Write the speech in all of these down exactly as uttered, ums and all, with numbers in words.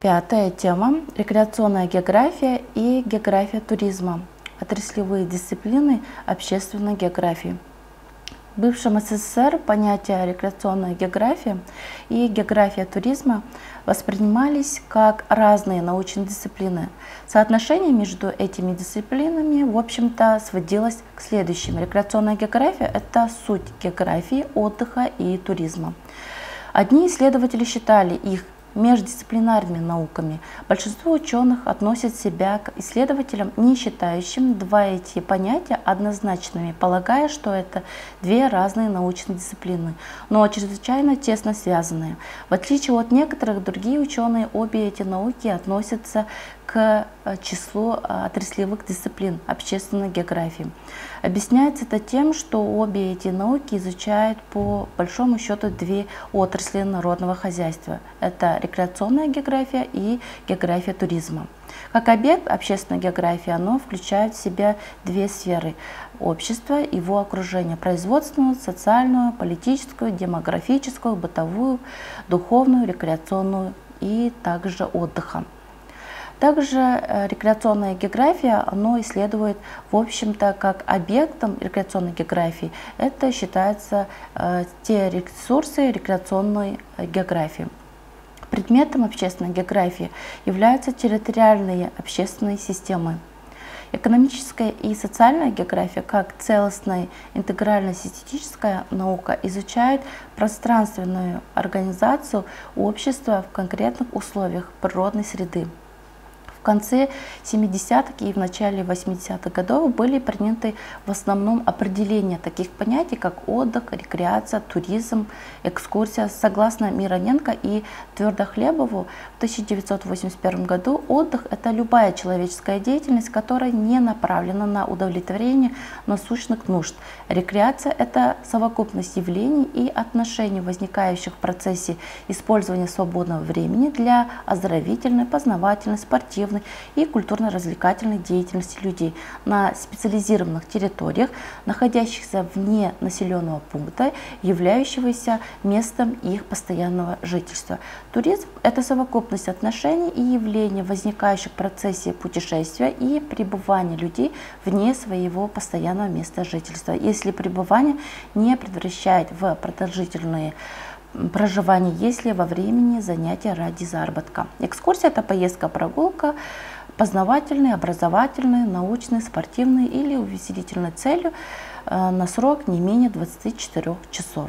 Пятая тема – рекреационная география и география туризма. Отраслевые дисциплины общественной географии. В бывшем СССР понятия рекреационная география и география туризма воспринимались как разные научные дисциплины. Соотношение между этими дисциплинами, в общем-то, сводилось к следующему. Рекреационная география – это суть географии, отдыха и туризма. Одни исследователи считали их междисциплинарными науками. Большинство ученых относят себя к исследователям, не считающим два эти понятия однозначными, полагая, что это две разные научные дисциплины, но чрезвычайно тесно связанные. В отличие от некоторых, другие ученые, обе эти науки относятся к числу отраслевых дисциплин общественной географии. Объясняется это тем, что обе эти науки изучают по большому счету две отрасли народного хозяйства. Это рекреационная география и география туризма. Как объект общественной географии оно включает в себя две сферы – общество, его окружение, производственную, социальную, политическую, демографическую, бытовую, духовную, рекреационную и также отдыха. Также рекреационная география, оно исследует, в общем-то, как объектом рекреационной географии, это считаются э, те ресурсы рекреационной географии. Предметом общественной географии являются территориальные общественные системы. Экономическая и социальная география, как целостная интегрально-синтетическая наука, изучает пространственную организацию общества в конкретных условиях природной среды. В конце семидесятых и в начале восьмидесятых годов были приняты в основном определения таких понятий, как отдых, рекреация, туризм, экскурсия. Согласно Мироненко и Твердохлебову, в тысяча девятьсот восемьдесят первом году отдых – это любая человеческая деятельность, которая не направлена на удовлетворение насущных нужд. Рекреация – это совокупность явлений и отношений, возникающих в процессе использования свободного времени для оздоровительной, познавательной, спортивной и культурно-развлекательной деятельности людей на специализированных территориях, находящихся вне населенного пункта, являющегося местом их постоянного жительства. Туризм – это совокупность отношений и явлений, возникающих в процессе путешествия и пребывания людей вне своего постоянного места жительства, если пребывание не превращает в продолжительные проживание, если во времени занятия ради заработка. Экскурсия – это поездка, прогулка, познавательной, образовательной, научной, спортивной или увеселительной целью на срок не менее двадцати четырёх часов.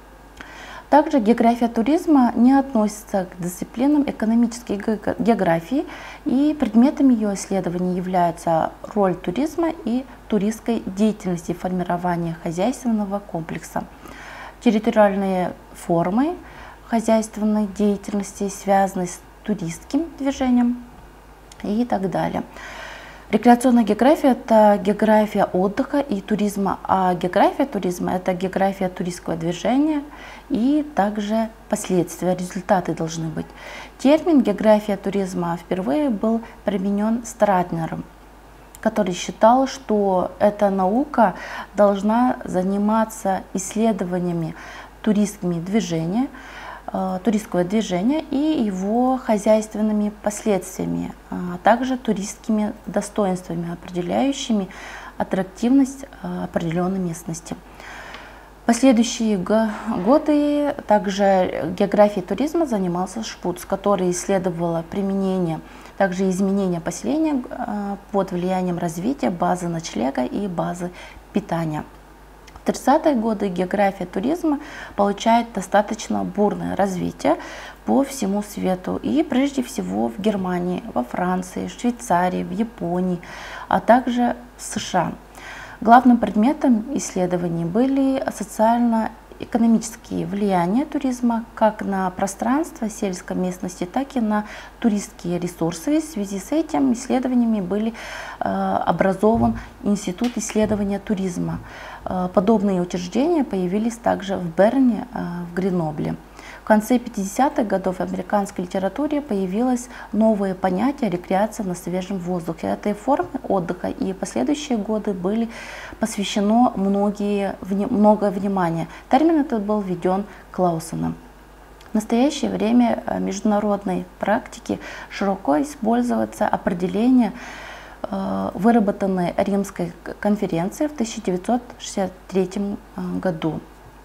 Также география туризма не относится к дисциплинам экономической географии, и предметом ее исследований является роль туризма и туристской деятельности формирования хозяйственного комплекса. Территориальные формы хозяйственной деятельности, связанные с туристским движением и так далее. Рекреационная география – это география отдыха и туризма, а география туризма – это география туристского движения и также последствия, результаты должны быть. Термин «география туризма» впервые был применен Стратнером, который считал, что эта наука должна заниматься исследованиями туристскими движения, э, туристского движения и его хозяйственными последствиями, а также туристскими достоинствами, определяющими аттрактивность э, определенной местности. В последующие годы также географией туризма занимался Шпуц, который исследовал применение, также изменения поселения под влиянием развития базы ночлега и базы питания. В тридцатые годы география туризма получает достаточно бурное развитие по всему свету, и прежде всего в Германии, во Франции, в Швейцарии, в Японии, а также в США. Главным предметом исследований были социально-экономические влияния туризма как на пространство сельской местности, так и на туристские ресурсы. В связи с этим исследованиями были э, образован Институт исследования туризма. Э, подобные учреждения появились также в Берне, э, в Гренобле. В конце пятидесятых годов в американской литературе появилось новое понятие рекреация на свежем воздухе. Этой форме отдыха и последующие годы были посвящено многие, много внимания. Термин этот был введен Клаусеном. В настоящее время в международной практике широко используется определение, выработанное Римской конференцией в тысяча девятьсот шестьдесят третьем году.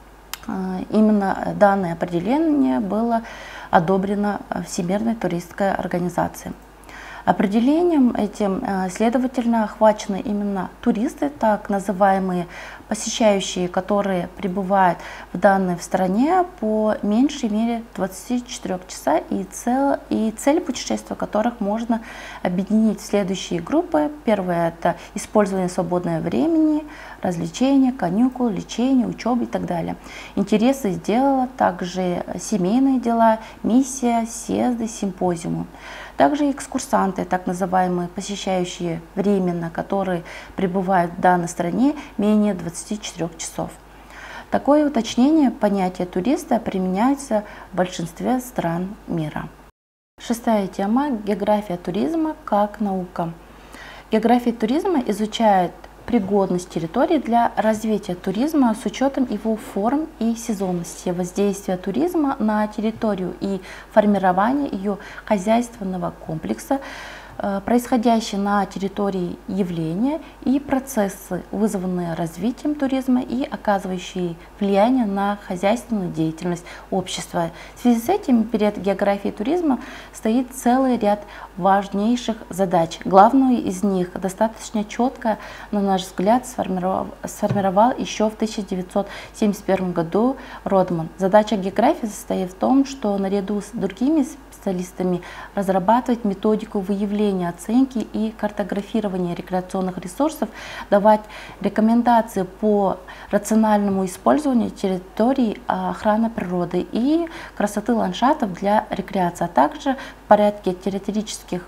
Именно данное определение было одобрено Всемирной туристской организацией. Определением этим, следовательно, охвачены именно туристы, так называемые посещающие, которые пребывают в данной стране по меньшей мере двадцати четырёх часа, и, цел, и цель путешествия которых можно объединить в следующие группы. Первое – это использование свободного времени, развлечения, каникул, лечение, учеба и так далее. Интересы дела, также семейные дела, миссия, съезды, симпозиумы. Также экскурсанты, так называемые посещающие временно, которые пребывают в данной стране менее двадцати четырёх часов. Такое уточнение понятия туриста применяется в большинстве стран мира. Шестая тема – география туризма как наука. География туризма изучает пригодность территории для развития туризма с учетом его форм и сезонности, воздействия туризма на территорию и формирования ее хозяйственного комплекса, происходящие на территории явления и процессы, вызванные развитием туризма и оказывающие влияние на хозяйственную деятельность общества. В связи с этим перед географией туризма стоит целый ряд важнейших задач. Главную из них достаточно четко, на наш взгляд, сформировал, сформировал еще в тысяча девятьсот семьдесят первом году Родман. Задача географии состоит в том, что наряду с другими специалистами разрабатывать методику выявления, оценки и картографирования рекреационных ресурсов, давать рекомендации по рациональному использованию территорий охраны природы и красоты ландшафтов для рекреации, а также в порядке территорических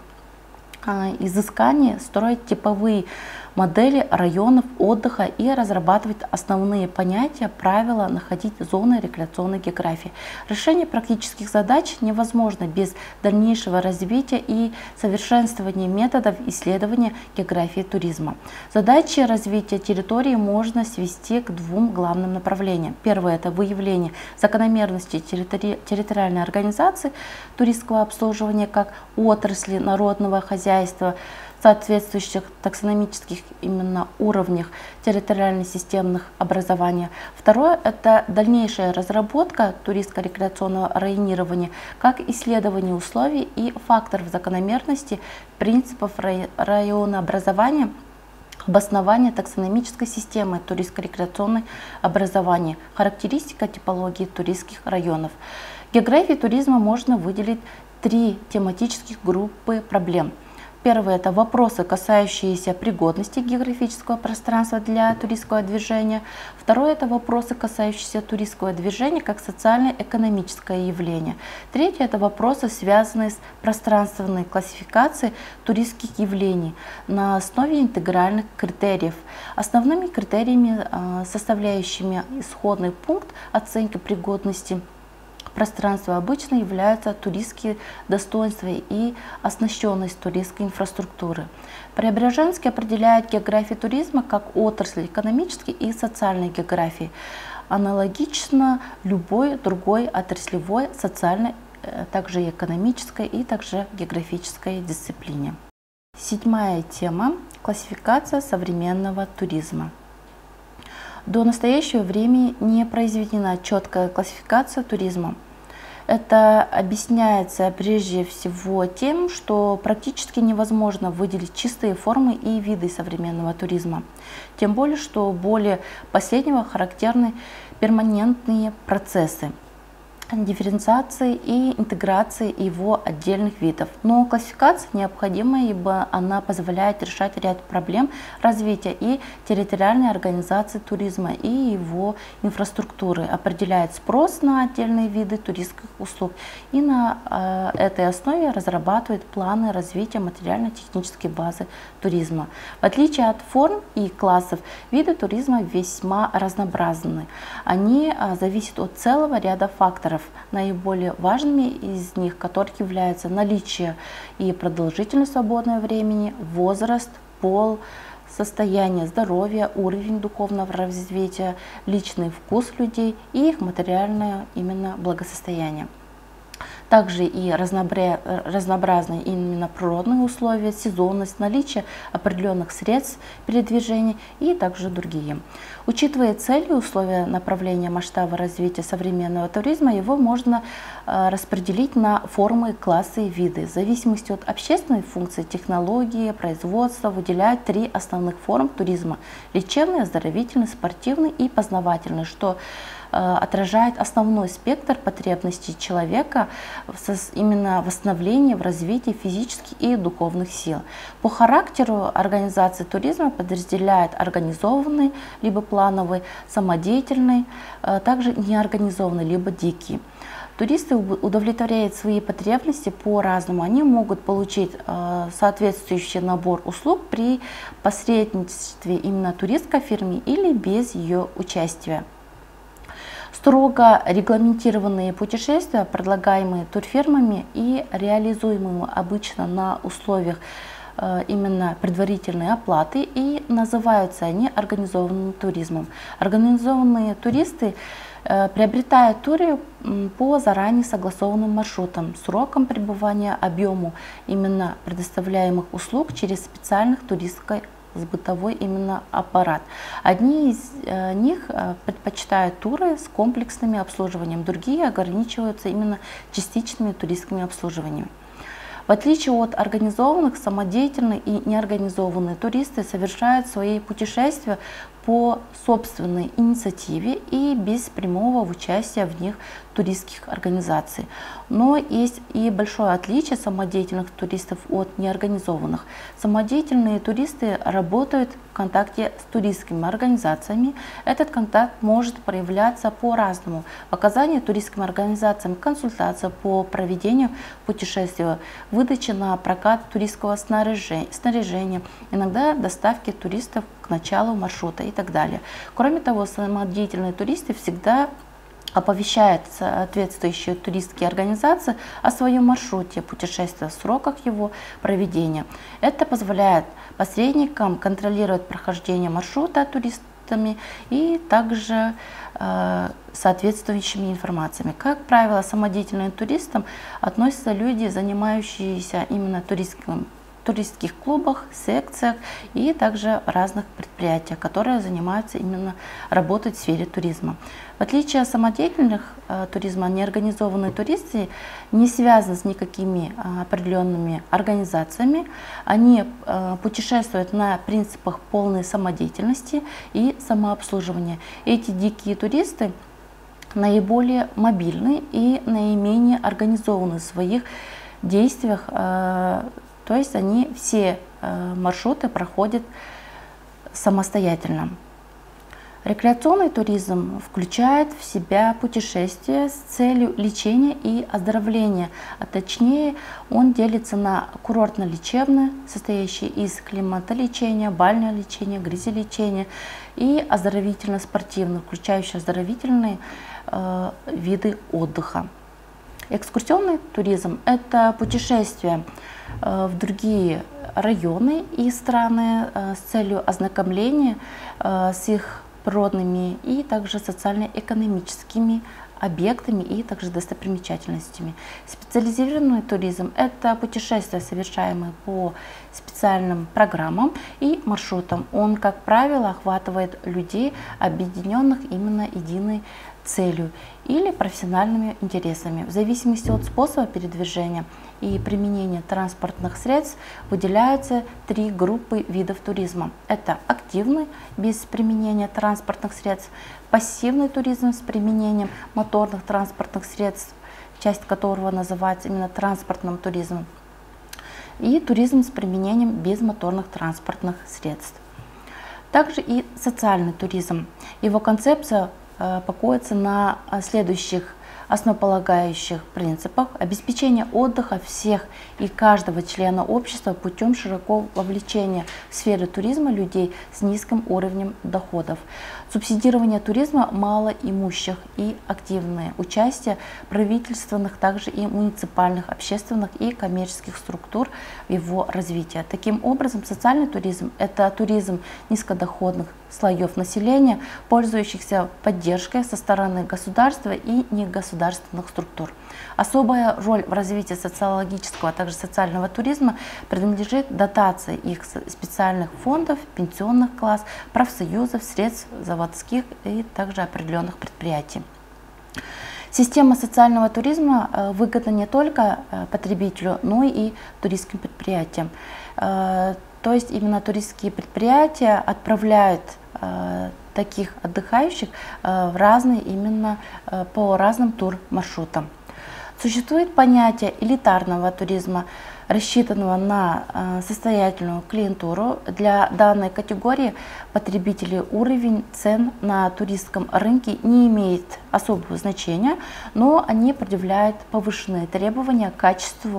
изысканий строить типовые модели районов отдыха и разрабатывать основные понятия, правила, находить зоны рекреационной географии. Решение практических задач невозможно без дальнейшего развития и совершенствования методов исследования географии туризма. Задачи развития территории можно свести к двум главным направлениям. Первое – это выявление закономерностей территори территориальной организации туристского обслуживания как отрасли народного хозяйства, соответствующих таксономических именно уровнях территориально-системных образований. Второе – это дальнейшая разработка туристско-рекреационного районирования как исследование условий и факторов закономерности, принципов районообразования, обоснование таксономической системы туристско-рекреационной образования, характеристика типологии туристских районов. В географии туризма можно выделить три тематических группы проблем. Первое – это вопросы, касающиеся пригодности географического пространства для туристского движения. Второе – это вопросы, касающиеся туристского движения как социально-экономическое явление. Третье – это вопросы, связанные с пространственной классификацией туристских явлений на основе интегральных критериев. Основными критериями, составляющими исходный пункт оценки пригодности пространства, обычно являются туристские достоинства и оснащенность туристской инфраструктуры. Преображенский определяет географию туризма как отрасль экономической и социальной географии, аналогично любой другой отраслевой, социальной, также и экономической и также географической дисциплине. Седьмая тема – классификация современного туризма. До настоящего времени не произведена четкая классификация туризма. Это объясняется прежде всего тем, что практически невозможно выделить чистые формы и виды современного туризма. Тем более, что более последнего характерны перманентные процессы дифференциации и интеграции его отдельных видов. Но классификация необходима, ибо она позволяет решать ряд проблем развития и территориальной организации туризма и его инфраструктуры, определяет спрос на отдельные виды туристских услуг и на э, этой основе разрабатывает планы развития материально-технической базы туризма. В отличие от форм и классов, виды туризма весьма разнообразны. Они э, зависят от целого ряда факторов. Наиболее важными из них, которых являются наличие и продолжительность свободного времени, возраст, пол, состояние здоровья, уровень духовного развития, личный вкус людей и их материальное именно благосостояние. Также и разнобра... разнообразные именно природные условия, сезонность, наличие определенных средств передвижения и также другие. Учитывая цели и условия направления масштаба развития современного туризма, его можно э, распределить на формы, классы и виды. В зависимости от общественной функции, технологии, производства выделяют три основных форм туризма: лечебный, оздоровительный, спортивный и познавательный, что отражает основной спектр потребностей человека именно в восстановлении, в развитии физических и духовных сил. По характеру организации туризма подразделяет организованный, либо плановый, самодеятельный, также неорганизованный, либо дикий. Туристы удовлетворяют свои потребности по-разному. Они могут получить э, соответствующий набор услуг при посредничестве именно туристской фирмы или без ее участия. Строго регламентированные путешествия, предлагаемые турфирмами и реализуемые обычно на условиях э, именно предварительной оплаты, и называются они организованным туризмом. Организованные туристы э, приобретают туры по заранее согласованным маршрутам, срокам пребывания, объему именно предоставляемых услуг через специальных туристских с бытовой именно аппарат. Одни из э, них э, предпочитают туры с комплексным обслуживанием, другие ограничиваются именно частичными туристскими обслуживаниями. В отличие от организованных, самодеятельные и неорганизованные туристы совершают свои путешествия по собственной инициативе и без прямого участия в них туристских организаций. Но есть и большое отличие самодеятельных туристов от неорганизованных. Самодеятельные туристы работают в контакте с туристскими организациями. Этот контакт может проявляться по-разному. Оказание туристским организациям консультаций по проведению путешествия, выдача на прокат туристского снаряжения, иногда доставки туристов к началу маршрута и так далее. Кроме того, самодеятельные туристы всегда оповещает соответствующие туристские организации о своем маршруте путешествия, сроках его проведения. Это позволяет посредникам контролировать прохождение маршрута туристами и также э, соответствующими информациями. Как правило, самодеятельным туристам относятся люди, занимающиеся именно туристским туристских клубах, секциях и также разных предприятиях, которые занимаются именно работой в сфере туризма. В отличие от самодеятельных э, туризма, неорганизованные туристы не связаны с никакими э, определенными организациями. Они э, путешествуют на принципах полной самодеятельности и самообслуживания. Эти дикие туристы наиболее мобильны и наименее организованы в своих действиях. Э, То есть они все э, маршруты проходят самостоятельно. Рекреационный туризм включает в себя путешествия с целью лечения и оздоровления, а точнее он делится на курортно-лечебное, состоящее из климатолечения, бальное лечение, грязелечения, и оздоровительно-спортивное, включающее оздоровительные э, виды отдыха. Экскурсионный туризм – это путешествия в другие районы и страны с целью ознакомления с их природными и также социально-экономическими объектами и также достопримечательностями. Специализированный туризм – это путешествия, совершаемые по специальным программам и маршрутам. Он, как правило, охватывает людей, объединенных именно единой целью или профессиональными интересами. В зависимости от способа передвижения и применения транспортных средств выделяются три группы видов туризма. Это активный, без применения транспортных средств, пассивный туризм с применением моторных транспортных средств, часть которого называется именно транспортным туризмом, и туризм с применением безмоторных транспортных средств. Также и социальный туризм. Его концепция покоится на следующих основополагающих принципах: обеспечение отдыха всех и каждого члена общества путем широкого вовлечения в сферу туризма людей с низким уровнем доходов. Субсидирование туризма малоимущих и активное участие правительственных, также и муниципальных, общественных и коммерческих структур в его развитии. Таким образом, социальный туризм – это туризм низкодоходных слоев населения, пользующихся поддержкой со стороны государства и негосударственных структур. Особая роль в развитии социологического, а также социального туризма принадлежит дотации их специальных фондов, пенсионных класс, профсоюзов, средств заводских и также определенных предприятий. Система социального туризма выгодна не только потребителю, но и туристским предприятиям. То есть именно туристские предприятия отправляют таких отдыхающих в разные, именно по разным турмаршрутам. Существует понятие элитарного туризма, рассчитанного на состоятельную клиентуру. Для данной категории потребителей уровень цен на туристском рынке не имеет особого значения, но они предъявляют повышенные требования к качеству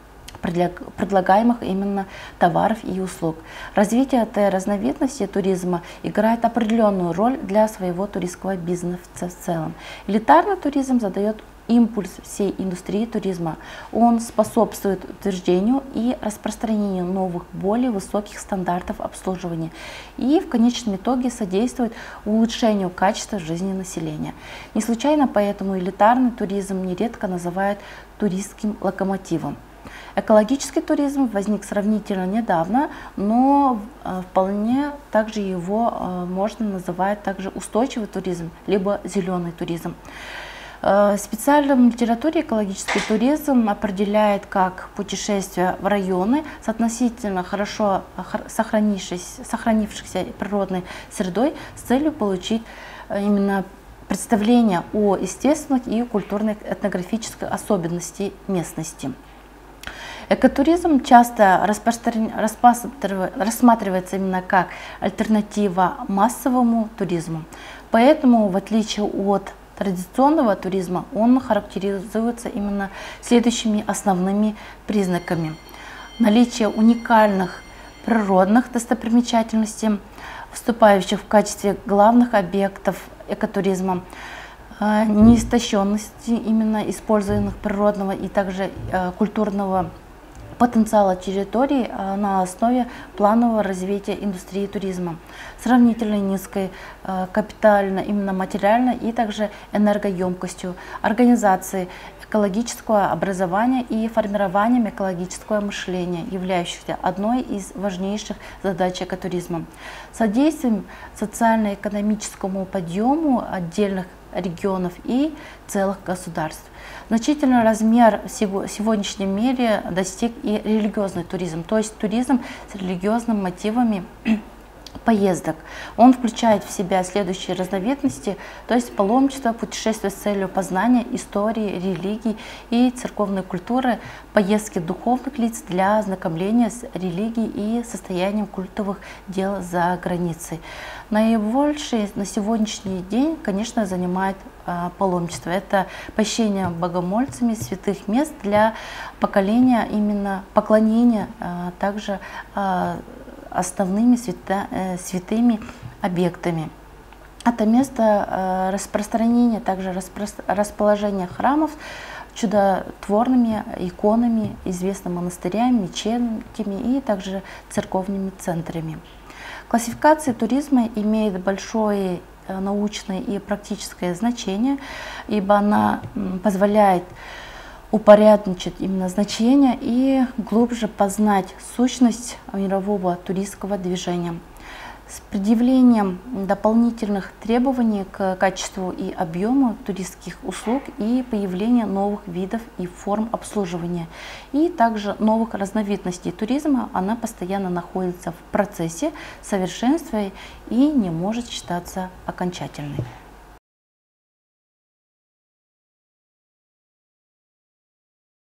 предлагаемых именно товаров и услуг. Развитие этой разновидности туризма играет определенную роль для своего туристского бизнеса в целом. Элитарный туризм задает импульс всей индустрии туризма. Он способствует утверждению и распространению новых, более высоких стандартов обслуживания и в конечном итоге содействует улучшению качества жизни населения. Не случайно поэтому элитарный туризм нередко называют туристским локомотивом. Экологический туризм возник сравнительно недавно, но вполне также его можно называть также устойчивый туризм, либо зеленый туризм. В специальной литературе экологический туризм определяет как путешествие в районы с относительно хорошо сохранившейся, сохранившейся природной средой с целью получить именно представление о естественных и культурных этнографических особенностях местности. Экотуризм часто рассматривается именно как альтернатива массовому туризму. Поэтому, в отличие от традиционного туризма, он характеризуется именно следующими основными признаками. Наличие уникальных природных достопримечательностей, выступающих в качестве главных объектов экотуризма, неистощенности именно используемых природного и также культурного потенциала территории на основе планового развития индустрии туризма, сравнительно низкой капитально, именно материально и также энергоемкостью, организации экологического образования и формированием экологического мышления, являющихся одной из важнейших задач экотуризма, содействием социально-экономическому подъему отдельных регионов и целых государств. Значительный размер в сегодняшнем мире достиг и религиозный туризм, то есть туризм с религиозными мотивами поездок. Он включает в себя следующие разновидности, то есть паломничество, путешествие с целью познания истории, религии и церковной культуры, поездки духовных лиц для ознакомления с религией и состоянием культовых дел за границей. Наибольший на сегодняшний день, конечно, занимает а, паломничество. Это посещение богомольцами святых мест для поколения, именно поклонения а, также а, основными свята, э, святыми объектами. Это место э, распространения, также распро расположения храмов чудотворными иконами, известными монастырями, мечетями и также церковными центрами. Классификация туризма имеет большое э, научное и практическое значение, ибо она м, позволяет упорядочить именно значение и глубже познать сущность мирового туристского движения. С предъявлением дополнительных требований к качеству и объему туристских услуг и появление новых видов и форм обслуживания, и также новых разновидностей туризма, она постоянно находится в процессе совершенствования и не может считаться окончательной.